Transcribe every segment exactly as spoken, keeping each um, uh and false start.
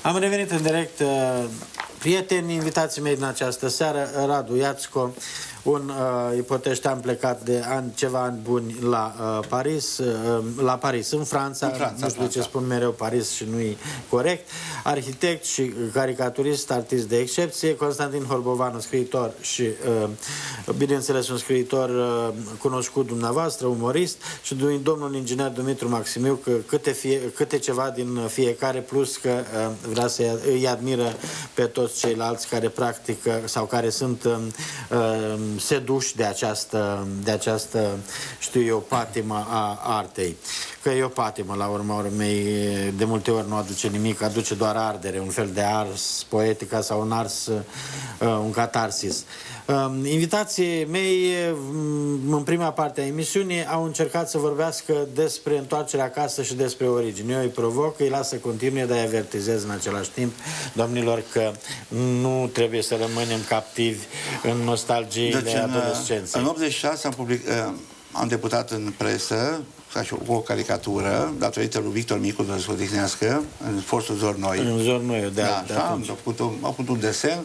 Am revenit în direct, uh, prieteni, invitații mei din această seară, Radu Iațco, un uh, ipoteștean plecat de ani, ceva ani buni la uh, Paris, uh, la Paris, în Franța, în Franța nu știu de ce spun mereu Paris și nu-i corect, arhitect și caricaturist, artist de excepție, Constantin Horbovanu, scriitor și, uh, bineînțeles, un scriitor uh, cunoscut dumneavoastră, umorist, și domnul inginer Dumitru Maximiu, că câte, fie, câte ceva din fiecare, plus că uh, vrea să îi admiră pe toți ceilalți care practică sau care sunt uh, uh, seduși de această, de această, știu eu, patimă a artei. Că e o patimă, la urma urmei, de multe ori nu aduce nimic, aduce doar ardere, un fel de ars poetica sau un ars, uh, un catarsis. Uh, invitații mei, în prima parte a emisiunii, au încercat să vorbească despre întoarcerea acasă și despre origini. Eu îi provoc, îi las să continue, dar îi avertizez în același timp, domnilor, că nu trebuie să rămânem captivi în nostalgiile deci, adolescenței. În optzeci și șase am, public, am debutat în presă ca și o, o caricatură, datorită lui Victor Micu, de să o odihnească, în Forțul Zornoi. În Zornoi, de, da, de așa, atunci. am făcut un, am făcut un desen,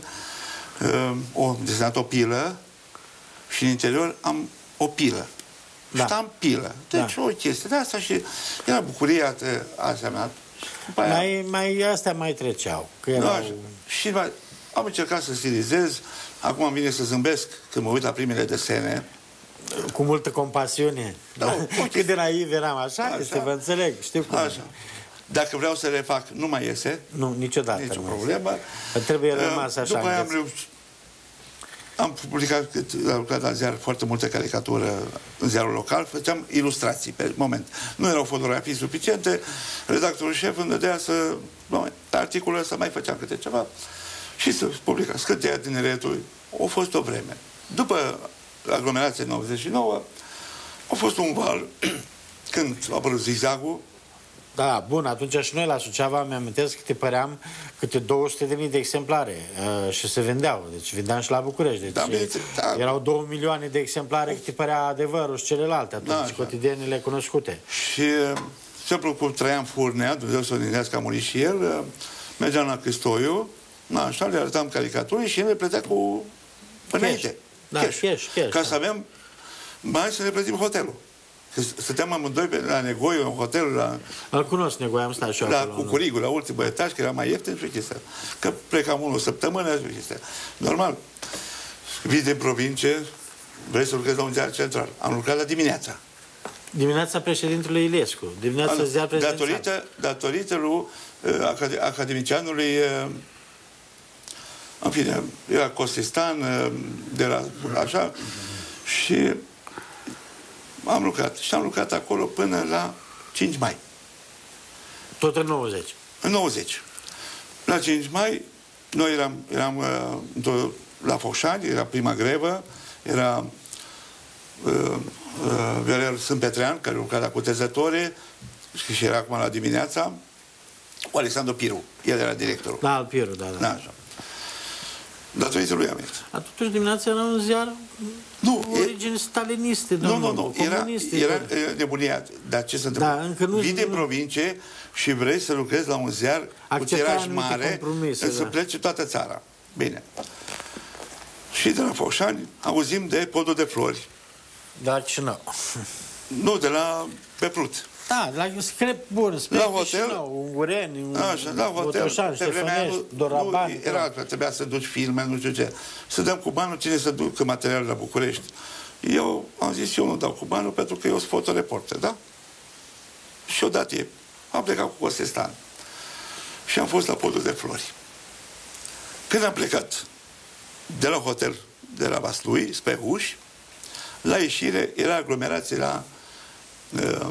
o desenat o pilă și în interior am o pilă. Da. Și am pilă. Deci da. O chestie de asta și era bucuria de asemenea. Mai, mai, astea mai treceau. Că erau... da, și am încercat să stilizez. Acum îmi vine să zâmbesc când mă uit la primele desene. Cu multă compasiune. Da, okay. Cât de naiv eram, așa, așa este, vă înțeleg. Știu cum. Așa. Dacă vreau să refac, nu mai iese. Nu, niciodată. Nici o problemă. Trebuie rămas așa. După aia am reușit. Am publicat, am lucrat la ziar foarte multe caricatură în ziarul local, făceam ilustrații pe moment. Nu erau fotografii suficiente, redactorul șef îmi dădea să, nu, articolul ăsta mai făceam câte ceva și să publica. Scânteia tineretului. A fost o vreme. După aglomerația nouăzeci și nouă, a fost un val când a apărut zigzagul. Da, bun, atunci și noi la Suceava, mi-amintesc că te păream câte două sute de mii de exemplare uh, și se vendeau. Deci vindeam și la București. Deci da, bine, da. Erau două milioane de exemplare că te părea adevărul și celelalte atunci, da, cotidienile cunoscute. Și, simplu, cum Traian Furnea, Dumnezeu să o dindească, a murit și el, mergeam la Cristoiu, na, așa, le arătam caricaturi și el le plătea cu înainte. Da, cash, cash, cash, ca da. să avem bani să ne plătim hotelul. Stăteam amândoi la Negoiu, în hotel, la... Îl cunosc, Negoiu, am stat și eu la acolo. La Cucurigul, la ultimul etaj, că era mai ieftin și chestia. Că plecam unul săptămână și chestia. Normal. Vii din provincie, vrei să lucrezi la un ziar central. Am lucrat la dimineața. Dimineața președintelui Iliescu. Dimineața ziar prezidențial. Datorită, datorită lui uh, acad academicianului uh, în fine, era Costistan, uh, de la așa, și am lucrat. Și am lucrat acolo până la cinci mai. Tot în nouăzeci. În nouăzeci. La cinci mai, noi eram, eram uh, la Focșani, era prima grevă, era uh, uh, Viorel Sâmpetrean, care lucra la Cutezătoare, și, și era acum la dimineața, cu Alexandru Piru. El era directorul. Da, al Piru, da, da. Da, așa. Datorită lui am mers. Atunci dimineața era un ziar nu, origini e... staliniste, nu, nu, nu, era, era nebunia. Dar ce se întâmplă? Da, încă nu... Vii din provincie și vrei să lucrezi la un ziar cu tiraj mare, să da. plece toată țara. Bine. Și de la Focșani auzim de Podul de Flori. De la Chișinău. Nu, de la Peplut. Da, la screp bun, spre la hotel, Chișinău, Ungureni, așa, la hotel, Botoșani, Ștefănești, Dorabani. Era, trebuia să duci filme, nu știu ce. Să dăm cu banul, cine să ducă material la București. Eu am zis, eu nu dau cu banul pentru că eu sunt fotoreporter, da? Și odată e. Am plecat cu Costistan. Și am fost la Podul de Flori. Când am plecat de la hotel, de la Vaslui, spre Huș, la ieșire era aglomerație la uh,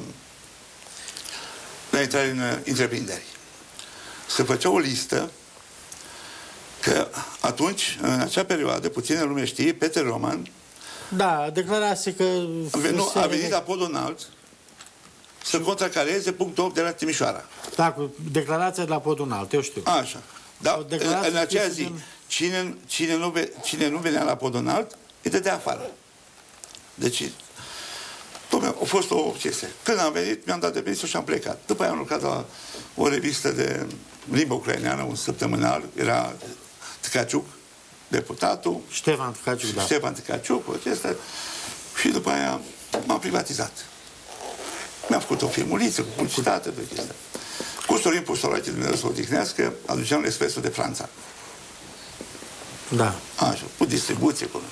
la intrare în întreprinderi. Se făcea o listă că atunci, în acea perioadă, puține lume știe, Petre Roman da, declarase că nu, a venit la Podul Înalt să contracareze punctul opt de la Timișoara. Da, cu declarația de la Podul Înalt, eu știu. Așa. Dar în acea zi, din... cine, cine, nu, cine nu venea la Podul Înalt, îi dădea afară. Deci, a fost o chestie. Când am venit, mi-am dat de permisul și am plecat. După aia am lucrat la o revistă de limba ucraineană, un săptămânal, era Tkaciuk, deputatul. Ștefan Tkaciuk, da. Ștefan Tkaciuk, o chestie. Și după aia m-am privatizat. Mi-am făcut o filmuliță cu publicitate, de chestia. Cu Sorin Puștorache, Dumnezeu să o odihnească, aduceam Espresso de Franța. Da. Așa, cu distribuție, cu...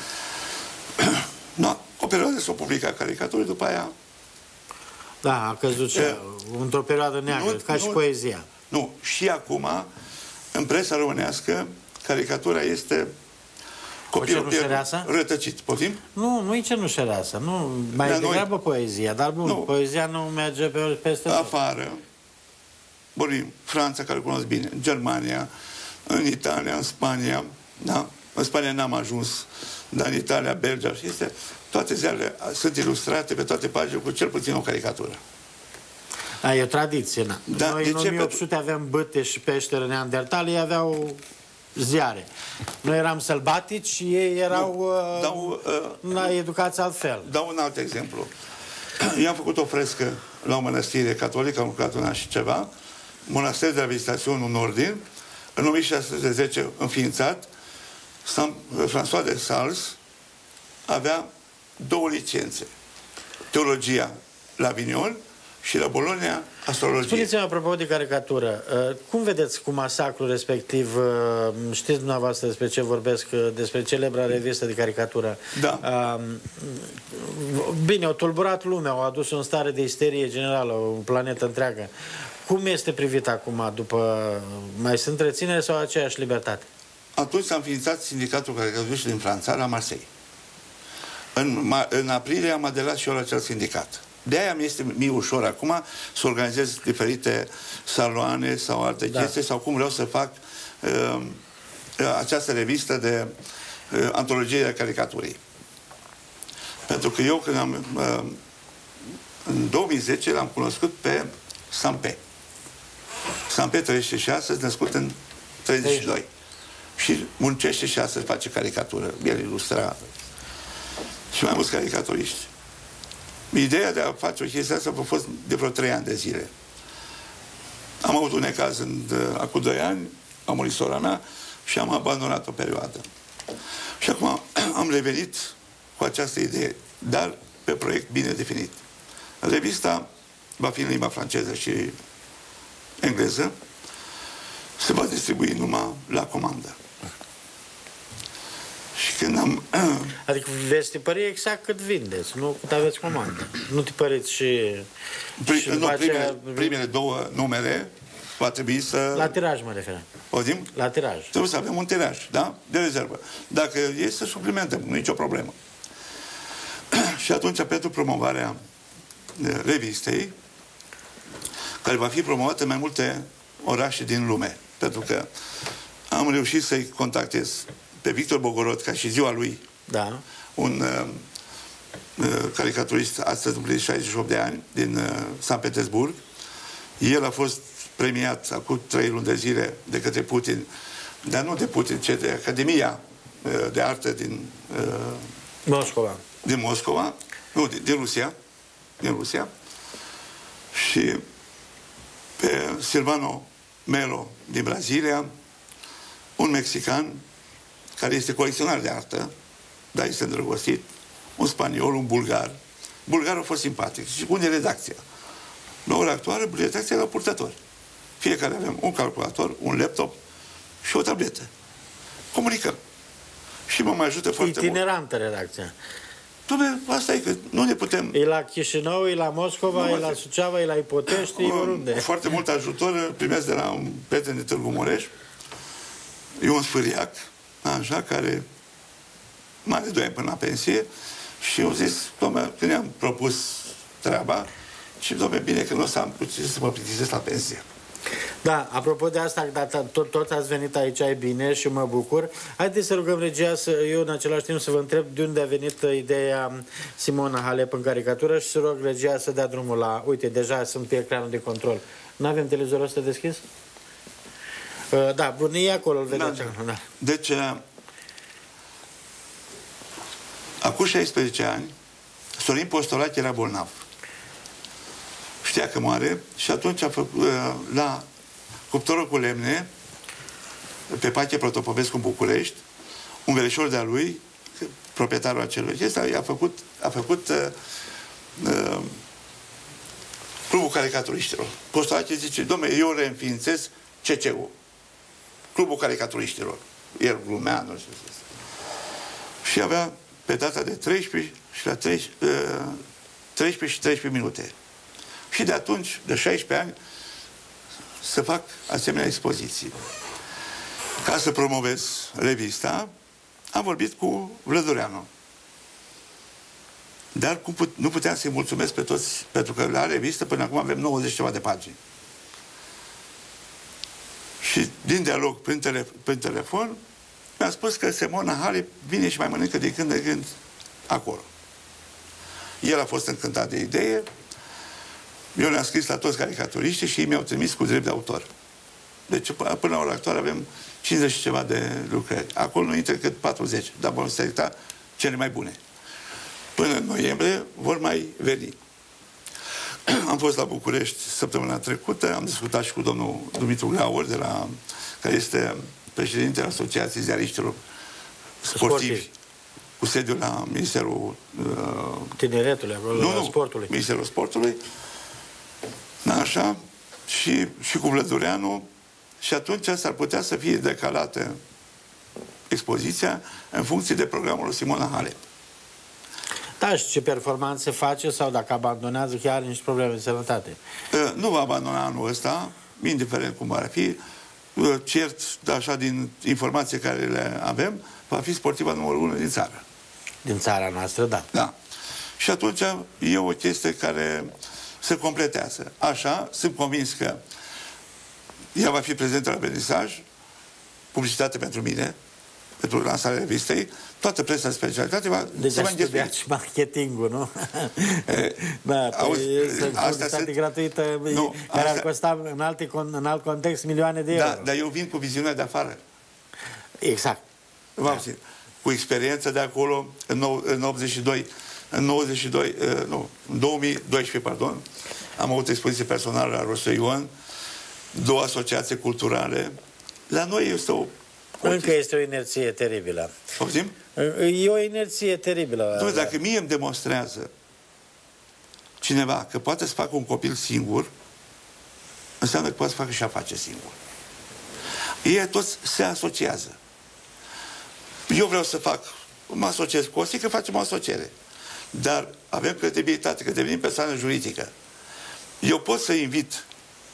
No, o perioadă s-o publica caricaturi, după aia... Da, a căzut și într-o perioadă neagră, nu, ca nu, și poezia. Nu, și acum, în presa românească, caricatura este copilul rătăcit. Poftim? Nu, nu e cenușăreasă, nu, mai da, degrabă noi... poezia, dar bun, nu. Poezia nu merge pe, peste tot. Afară, vorbim, Franța, care o cunosc bine, Germania, în Italia, în Spania, da? În Spania n-am ajuns, dar în Italia, Belgia, și este, toate ziarele sunt ilustrate pe toate paginile cu cel puțin o caricatură. Da, e o tradiție, na. Da, Noi în o mie opt sute aveam bâte și peșteră neandertale, ei aveau ziare. Noi eram sălbatici și ei erau uh, dau, uh, la educație altfel. Dau un alt exemplu. Eu am făcut o frescă la o mănăstire catolică, am lucrat un an și ceva, monastir de la Vizitațiune, un ordin, în o mie șase sute zece înființat, François de Sales avea două licențe. Teologia la Avignon și la Bologna astrologie. Spuneți-mi, apropo de caricatură, cum vedeți cu masacrul respectiv, știți dumneavoastră despre ce vorbesc, despre celebra revistă de caricatură? Da. Bine, au tulburat lumea, au adus în stare de isterie generală, o planetă întreagă. Cum este privit acum, după, mai sunt reținere sau aceeași libertate? Atunci s-a înființat sindicatul caricaturiști din Franța, la Marseille. În, în aprilie am aderat și eu la acel sindicat. De-aia mi este mie ușor acum să organizez diferite saloane sau alte da. chestii, sau cum vreau să fac uh, această revistă de uh, antologie de caricaturii. Pentru că eu când am uh, în două mii zece l-am cunoscut pe Sampé. Sampé treizeci și șase, născut în treizeci și doi. Și muncește și astăzi face caricatură. El ilustra. Și mai mulți caricaturiști. Ideea de a face o chestie asta a fost de vreo trei ani de zile. Am avut un necaz în, acum doi ani, a murit sora mea și am abandonat o perioadă. Și acum am revenit cu această idee, dar pe proiect bine definit. Revista va fi în limba franceză și engleză, se va distribui numai la comandă. Și când am... Adică veți tipări exact cât vindeți, nu cât aveți comandă. Nu tipăriți și... Pri, și nu, primele, aceea... primele două numere va trebui să... La tiraj mă refer. Poftim? La tiraj. Trebuie să avem un tiraj, da? De rezervă. Dacă e, să suplimentăm, nu e nicio problemă. Și atunci, pentru promovarea revistei, care va fi promovată în mai multe orașe din lume, pentru că am reușit să-i contactez pe Victor Bogorod, ca și ziua lui, da. un uh, uh, caricaturist astăzi împlinit șaizeci și opt de ani, din uh, San Petersburg. El a fost premiat acum trei luni de zile de către Putin, dar nu de Putin, ci de Academia uh, de Artă din uh, Moscova. Din Moscova, nu, din, din Rusia, din Rusia. Și pe Silvano Melo din Brazilia, un mexican care este colecționar de artă, dar este îndrăgostit, un spaniol, un bulgar. Bulgarul a fost simpatic și unde e redacția. La ora actuală, redacția era purtător. Fiecare avem un calculator, un laptop și o tabletă. Comunicăm. Și mă mai ajută foarte mult. Itinerantă redacția. Doamne, asta e că nu ne putem... E la Chișinău, e la Moscova, nu, e la Suceava, e la Ipotești, e oriunde. Foarte mult ajutor primesc de la un prieten de Târgu Mureș. E un sfâriac, așa, care mai are doi ani până la pensie. Și eu zis, dom'le, când i-am propus treaba, și dom'le, bine că nu o să am puțin să mă plictisesc la pensie. Da, apropo de asta, tot, tot ați venit aici, e bine și mă bucur. Haideți să rugăm regia, să, eu în același timp să vă întreb de unde a venit ideea Simona Halep în caricatură și să rog regia să dea drumul la... Uite, deja sunt pe ecranul de control. Nu avem televizorul ăsta deschis? Uh, da, bun, e acolo, îl vedeți. Da, da. Deci, uh, acum șaisprezece ani, Sorin Postolache era bolnav. Și știa că moare și atunci a făcut la cuptorul cu lemne pe Pache Protopopescu în București, un verișor de-a lui, proprietarul acelui acesta, i-a făcut, a făcut uh, uh, Clubul Caricaturiștilor. Costoache zice, dom'le, eu reînființez C C U, Clubul Caricaturiștilor. El glumea, nu știu. Și avea pe data de treisprezece și la treisprezece, uh, treisprezece și treisprezece minute. Și de atunci, de șaisprezece ani, să fac asemenea expoziții. Ca să promovez revista, am vorbit cu Vlădureanu. Dar cum put, nu puteam să-i mulțumesc pe toți, pentru că la revistă până acum avem nouăzeci ceva de pagini. Și din dialog prin, tele, prin telefon mi-a spus că Simona Halep vine și mai mănâncă de când de când acolo. El a fost încântat de idee. Eu le-am scris la toți caricaturiștii și ei mi-au trimis cu drept de autor. Deci până la ora actuală avem cincizeci și ceva de lucrări. Acolo nu intră cât patruzeci, dar vom selecta cele mai bune. Până în noiembrie vor mai veni. Am fost la București săptămâna trecută, am discutat și cu domnul Dumitru Gaur, de la, care este președintele Asociației Ziariștilor Sportivi, Sportiv. Cu sediul la Ministerul uh, Tineretului, nu, nu, Sportului. Ministerul Sportului. Așa, și, și cu Vlădureanu. Și atunci s-ar putea să fie decalată expoziția în funcție de programul lui Simona Halep. Da, și ce performanțe face sau dacă abandonează chiar niște probleme de sănătate? Uh, nu va abandona anul ăsta, indiferent cum ar fi. Uh, cert, așa, din informații care le avem, va fi sportiva numărul unu din țară. Din țara noastră, da. Da. Și atunci e o chestie care se completează. Așa, sunt convins că ea va fi prezentă la vernisaj, publicitate pentru mine, pentru lansarea revistei, toată presa de specialitate va... Deci a studiat și marketingul, nu? E, da, publicitate gratuită, nu, care asta, ar costa în, alte, în alt context milioane de da, euro. Dar eu vin cu viziunea de afară. Exact. Da. Cu experiența de acolo, în, nou, în optzeci și doi, în nouăzeci și doi, uh, nu, în două mii doisprezece, pardon, am avut expoziție personală la Roșu Ion, două asociații culturale. La noi este o... Încă este o inerție teribilă. Poftim? E o inerție teribilă. Doamne, dacă mie îmi demonstrează cineva că poate să facă un copil singur, înseamnă că poate să facă și afaceri singur. Ei toți se asociază. Eu vreau să fac, mă asociez cu Osi, că facem o asociere. Dar avem credibilitate, că devenim persoană juridică. Eu pot să invit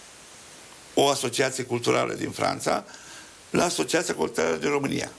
o asociație culturală din Franța la Asociația Culturală din România.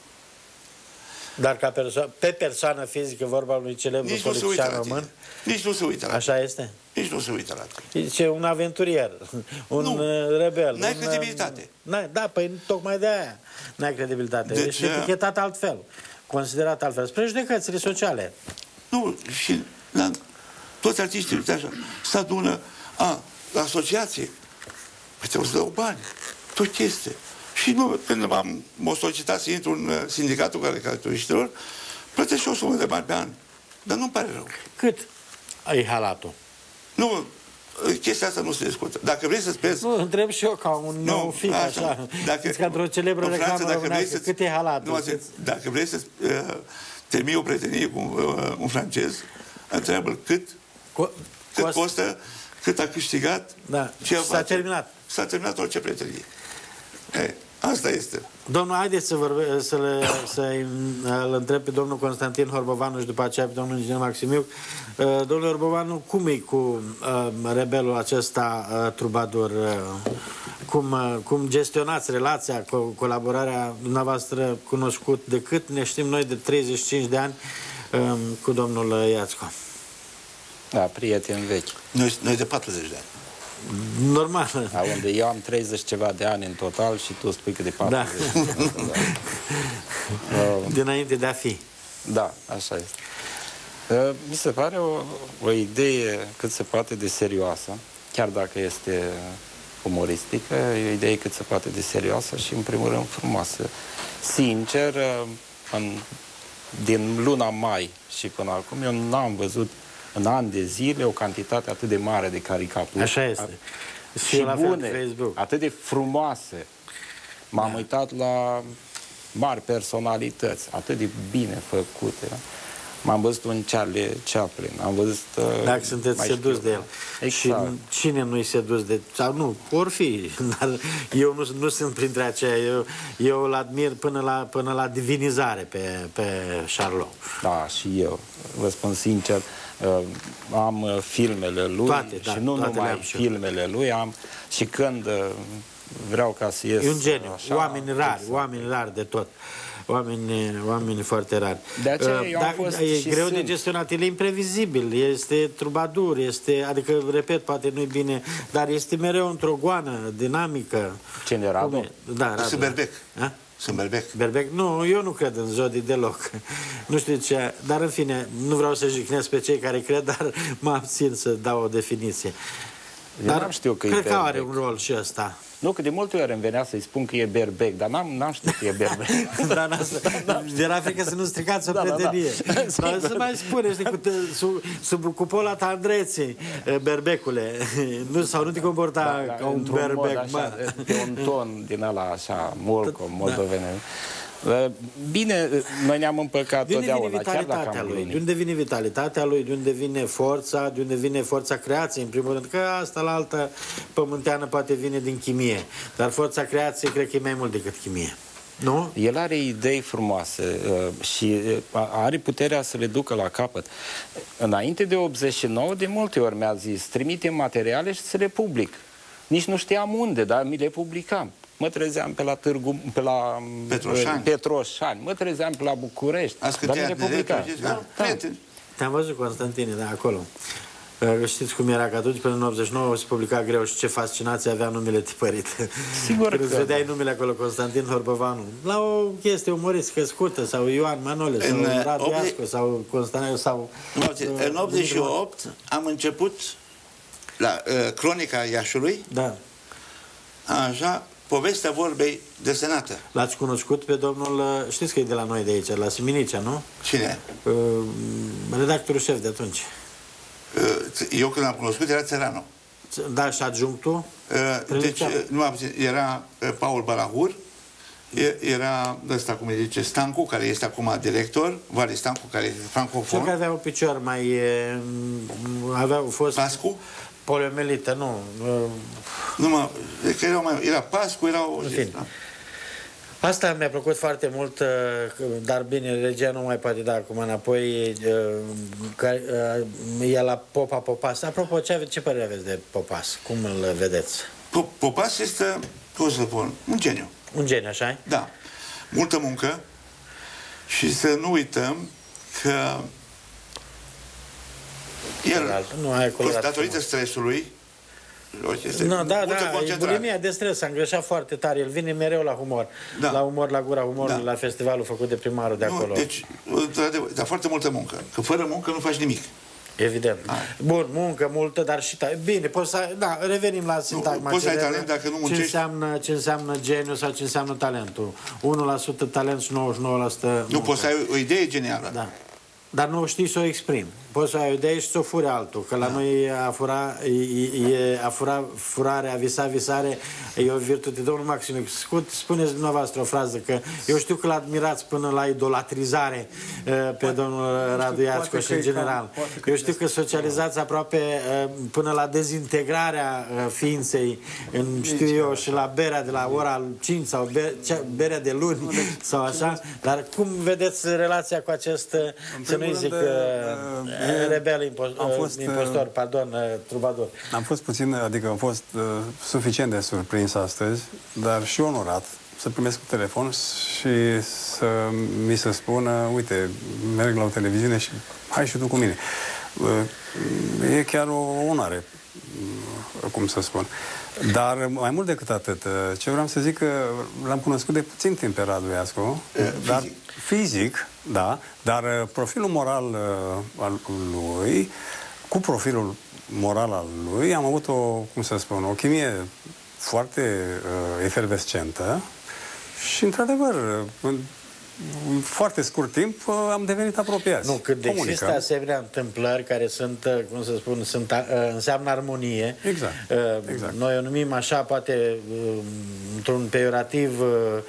Dar ca perso pe persoană fizică, vorba unui celebru politician român? Nici nu se uită la Așa este? Nici nu se uită la tine. Zice, un aventurier, un nu, rebel. N-ai un, credibilitate. Da, păi tocmai de aia n-ai credibilitate. Deci, ești etichetat altfel, considerat altfel. Spre judecățile sociale. Nu, și la toți artiștii, uite așa, se adună, a, la asociație, păi trebuie să dau bani, tot este. Și nu, când m-am solicitat să intru în sindicatul caricaturiștilor, plătesc și o sumă de bani pe an. Dar nu-mi pare rău. Cât ai halatul? Nu, chestia asta nu se discută. Dacă vrei să spezi... Nu, întreb și eu ca un nou fic, așa. așa. Dacă, ca într-o celebră reclamă românească, cât e halatul? Nu, dacă vrei să uh, termini o prietenie cu uh, un francez, întreabă cât, Co cât cost... costă, cât a câștigat, da. ce s-a terminat. S-a terminat orice prietenie. E, asta este. Domnul, haideți să vorbe, să le, să îl întreb pe domnul Constantin Horbovanu și după aceea pe domnul inginer Maximiuc. Domnul Horbovanu, cum e cu uh, rebelul acesta uh, trubadur? Uh, cum, uh, cum gestionați relația, co colaborarea dumneavoastră cunoscut de cât ne știm noi de treizeci și cinci de ani uh, cu domnul Iațco? Da, prieteni vechi. Noi, noi de patruzeci de ani. Normal. Da, unde eu am treizeci ceva de ani în total și tu spui că de patruzeci. Da. Da. uh, Dinainte de a fi. Da, așa este. Uh, mi se pare o, o idee cât se poate de serioasă, chiar dacă este umoristică, e o idee cât se poate de serioasă și, în primul rând, frumoasă. Sincer, uh, în, din luna mai și până acum, eu n-am văzut în ani de zile o cantitate atât de mare de caricaturi. Așa este. Și, și la bune, Facebook. atât de frumoase. M-am da. uitat la mari personalități, atât de bine făcute. M-am văzut un Charlie Chaplin, am văzut... Dacă sunteți sedus de el. Exact. Și cine nu-i sedus de... Sau nu, or fi, dar eu nu, nu sunt printre aceia. Eu, eu îl admir până la, până la divinizare pe, pe Charlot. Da, și eu. Vă spun sincer, am filmele lui toate, și da, nu numai filmele lui, am și când vreau ca să ies... E un geniu, așa, oameni rari, exact. oameni rari de tot. Oameni, oameni foarte rari. De aceea eu am Dar fost e și greu sunt. de gestionat, el e imprevizibil, este trubadur, este, adică, repet, poate nu-i bine, dar este mereu într-o goană dinamică. Cine, Radu? Da, Radu. Sunt berbec. A? Sunt berbec. Berbec? Nu, eu nu cred în zodii deloc. Nu știu ce, dar în fine, nu vreau să jignesc pe cei care cred, dar mă abțin să dau o definiție. Eu Dar știu că cred e că are berbec. un rol și ăsta. Nu, că de multe ori îmi venea să-i spun că e berbec, dar n-am știut că e berbec. Dar era frică să nu stricați o da, prietenie. Da, da. Dar să mai spune, știi, cu, sub, sub cupola ta Andreții, berbecule, nu, sau nu te comporta da, ca un berbec, mod, așa, mă. pe un ton din ăla așa, molco, moldovenel. Bine, noi ne-am împăcat De unde vine totdeauna, chiar dacă vitalitatea am lui? glumit. De unde vine vitalitatea lui? De unde vine forța? De unde vine forța creației, în primul rând? Că asta la altă pământeană poate vine din chimie. Dar forța creației cred că e mai mult decât chimie. Nu? El are idei frumoase uh, și uh, are puterea să le ducă la capăt. Înainte de optzeci și nouă, de multe ori mi-a zis, trimite materiale și să le public. Nici nu știam unde, dar mi le publicam. Mă trezeam pe la Târgu, pe la Petroșani, Petroșani mă trezeam pe la București, dar mi le publicam. Da, da. Te-am văzut, Constantine, da, acolo. Știți cum era că atunci, până în optzeci și nouă, se publica greu și ce fascinație avea numele tipărit. Sigur Când că îți vedeai numele acolo, Constantin Horbovanu, la o chestie umoristică scurtă, sau Ioan Manole, sau în Radu optzeci... Iascu, sau Constantin, sau... În optzeci și opt am început la uh, Cronica Iașului, da. Așa, povestea vorbei desenată. L-ați cunoscut pe domnul, știți că e de la noi de aici, la Siminicea, nu? Cine? Uh, redactorul șef de atunci. Uh, eu când l-am cunoscut era Țăranu. Da, și adjunctul? Uh, deci, nu am zis, era uh, Paul Balahur, era ăsta, cum îi zice, Stancu, care este acum director, Vali Stancu, care este francofon. Cel care avea un picior mai... Aveau fost... Pascu? Poliomelită, nu. Nu mă, că era, mai, era Pascu, era... O, da. Asta mi-a plăcut foarte mult, dar bine, regia nu mai poate da acum înapoi, că e la Popa Popas. Apropo, ce, ce părere aveți de Popas? Cum îl vedeți? Popas este, cum să spun, un geniu. Un geniu, așa? Da. Multă muncă și să nu uităm că el, nu, ai datorită stresului, no, da, da, e bulimia de stres, s-a îngreșat foarte tare, el vine mereu la humor, da. La umor, la gura humorului, da. La festivalul făcut de primarul de acolo. Nu, deci, dar foarte multă muncă, că fără muncă nu faci nimic. Evident. Ai. Bun, muncă multă, dar și talent. Bine, poți să... Da, revenim la sintagma. Poți să ai talent dacă nu muncești. Ce înseamnă, ce înseamnă geniu sau ce înseamnă talentul? unu la sută talent și nouăzeci și nouă la sută muncă. Nu, poți să ai o idee genială. Da. Dar nu știi să o exprimi. Poți să ai o idee și să o furi altul. Că la da. Noi a fura, e, e, a fura, furare, a visa, visare, e o virtute. Domnul Maxim, spuneți dumneavoastră o frază, că eu știu că l-admirați până la idolatrizare pe poate, domnul Radu Iascu și în general. Eu știu că socializați aproape până la dezintegrarea ființei, în, știu eu, și la berea de la ora cinci sau be, berea de luni sau așa. Dar cum vedeți relația cu acest, să nu-i zic... rebel impo am fost, impostor, pardon, trubador. Am fost puțin, adică am fost uh, suficient de surprins astăzi, dar și onorat să primesc un telefon și să mi se spună, uite, merg la o televiziune și hai și tu cu mine. Uh, e chiar o onoare, uh, cum să spun. Dar mai mult decât atât, ce vreau să zic că l-am cunoscut de puțin timp pe Radu Iascu, uh, dar fizic. fizic, da, dar profilul moral uh, al lui, cu profilul moral al lui, am avut o, cum să spun, o chimie foarte uh, efervescentă și, într-adevăr, în foarte scurt timp am devenit apropiați. Nu, când Comunicăm. există asemenea întâmplări care sunt, cum să spun, sunt, înseamnă armonie. Exact. exact. Noi o numim așa, poate, într-un peiorativ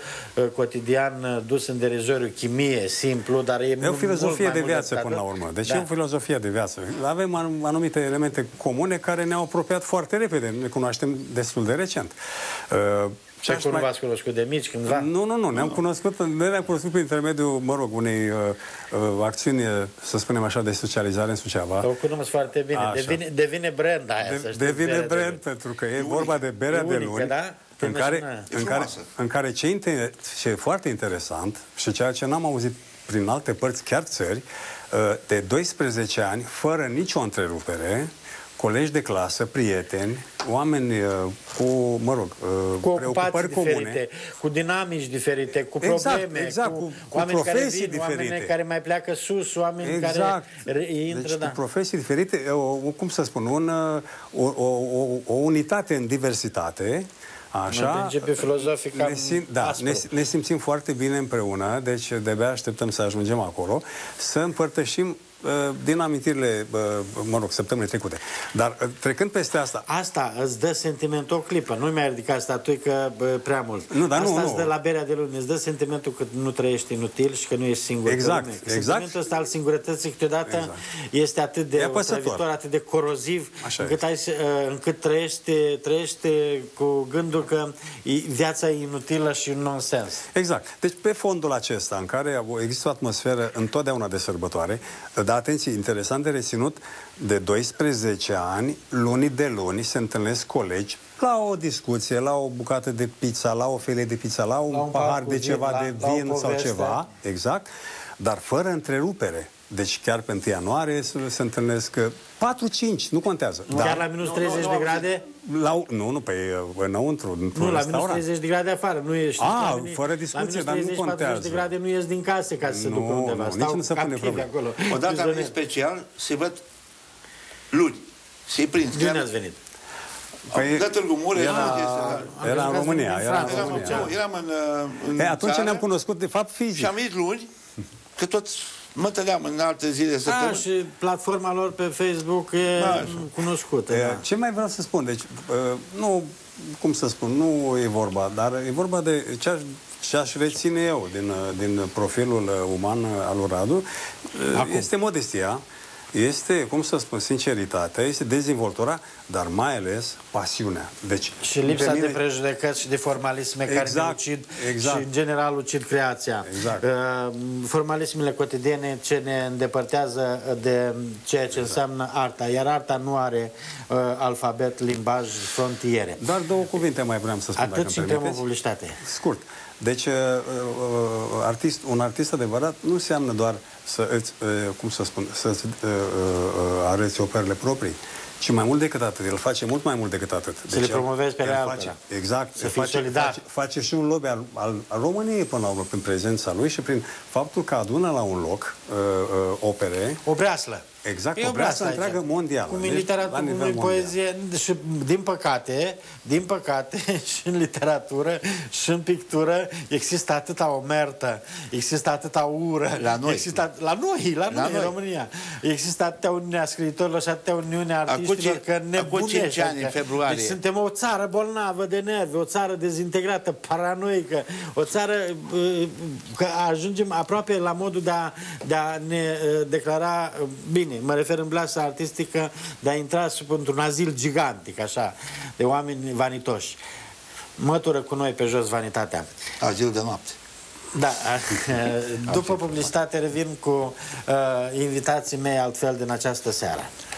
cotidian dus în derizoriu, chimie, simplu, dar e, e o filozofie de viață până la urmă. Deci da. e o filozofie de viață. Avem anumite elemente comune care ne-au apropiat foarte repede. Ne cunoaștem destul de recent. Uh, Ce nu v-ați cunoscut de mici cândva? Nu, nu, nu. Ne-am cunoscut, ne ne-am cunoscut prin intermediul, mă rog, unei uh, uh, acțiuni, să spunem așa, de socializare în Suceava. O cunosc foarte bine. Devine, devine brand aia, de, să știți. Devine brand, de... pentru că e, e vorba de berea de luni, da? în, care, în, care, în care ce, inter... ce e foarte interesant și ceea ce n-am auzit prin alte părți, chiar țări, de doisprezece ani, fără nicio întrerupere, colegi de clasă, prieteni, oameni uh, cu, mă rog, uh, cu preocupări diferite, comune. Cu dinamici diferite, cu exact, probleme, exact, cu, cu, cu oameni profesii care vin, diferite. oameni care mai pleacă sus, oameni exact. care intră, deci, da. cu profesii diferite, o, cum să spun, un, o, o, o, o unitate în diversitate. Așa, în principiu filozofic ne, sim, da, ne, ne simțim foarte bine împreună, deci de-abia așteptăm să ajungem acolo, să împărtășim uh, din amintirile, uh, mă rog, săptămânii trecute. Dar uh, trecând peste asta... Asta îți dă sentimentul o clipă. Nu mi-ai ridicat statuică prea mult. Nu, dar asta nu, îți dă nu. la berea de luni. Îți dă sentimentul că nu trăiești inutil și că nu ești singur. Exact, exact. Sentimentul ăsta al singurătății câteodată exact. este atât de otrăvitor, atât de coroziv, așa încât, ai, încât trăiești, trăiești cu gândul că viața e inutilă și un nonsens. Exact. Deci pe fondul acesta, în care există o atmosferă întotdeauna de sărbătoare, dar atenție, interesant de reținut, de doisprezece ani, luni de luni, se întâlnesc colegi la o discuție, la o bucată de pizza, la o felie de pizza, la un, la un pahar de ceva la, de vin la sau ceva, exact, dar fără întrerupere. Deci chiar pe întâi ianuarie se întâlnesc patru cinci, nu contează. Nu, chiar la minus treizeci de grade? La, nu, nu, pe înăuntru, nu, la minus treizeci de grade afară, nu ești. A, oamenii, fără discuție, dar nu contează. La patruzeci de grade nu ies din case ca să se ducă undeva. Nu, nici nu se pune problema. Odată am special, se văd luni. Se prind. De unde ați venit? Păi, dat Târgu Mureș, era, era în România. Era în România. Eram în, în e, atunci țară, ne-am cunoscut, de fapt, fizic. Și am venit luni, că tot mă tăleam în alte zile să da, și platforma lor pe Facebook e da, cunoscută. E, da. Ce mai vreau să spun? Deci, nu, cum să spun, nu e vorba, dar e vorba de ce aș, ce aș reține eu din, din profilul uman al lui Radu. Acum. Este modestia, este, cum să spun, sinceritatea, este dezvoltarea, dar mai ales pasiunea. Deci, și lipsa mine... de prejudecăți și de formalisme exact, care ne ucid exact. și în general ucid creația. Exact. Uh, formalismele cotidiene ce ne îndepărtează de ceea ce exact. înseamnă arta, iar arta nu are uh, alfabet, limbaj, frontiere. Doar două cuvinte mai vreau să spun. Atât și în publicitate. Scurt. Deci, uh, uh, artist, un artist adevărat nu înseamnă doar să îți, uh, cum să spun, să-ți uh, uh, arăți operele proprii, ci mai mult decât atât. El face mult mai mult decât atât. Să deci le promovezi pe altora. Exact. Să face, face, face și un lobby al, al, al României până la urmă, prin prezența lui și prin faptul că adună la un loc uh, uh, opere. O breaslă. Exact, e o breaslă întreagă mondială. Cum în literatură, cum în poezie, și din păcate, din păcate, și în literatură, și în pictură, există atâta omertă, există atâta ură. La noi. Există, la noi, la, la noi, noi, în România. Există atâtea uniunea scriitorilor și atâtea uniunea artiștilor, că nebunești. Ani, în februarie. Deci suntem o țară bolnavă de nervi, o țară dezintegrată, paranoică, o țară că ajungem aproape la modul de a, de a ne declara bine. Mă refer în plasa artistică de a intra într-un azil gigantic, așa, de oameni vanitoși. Mătură cu noi pe jos vanitatea. Azil de noapte. Da. După publicitate revin cu uh, invitații mei altfel din această seară.